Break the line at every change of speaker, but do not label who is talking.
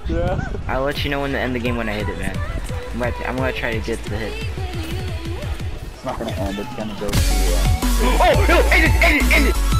Yeah.
I'll let you know when to end the game when I hit it, man. I'm gonna try to get the hit.
It's not gonna end. It's gonna go to.
Oh no! End it! End it! End it!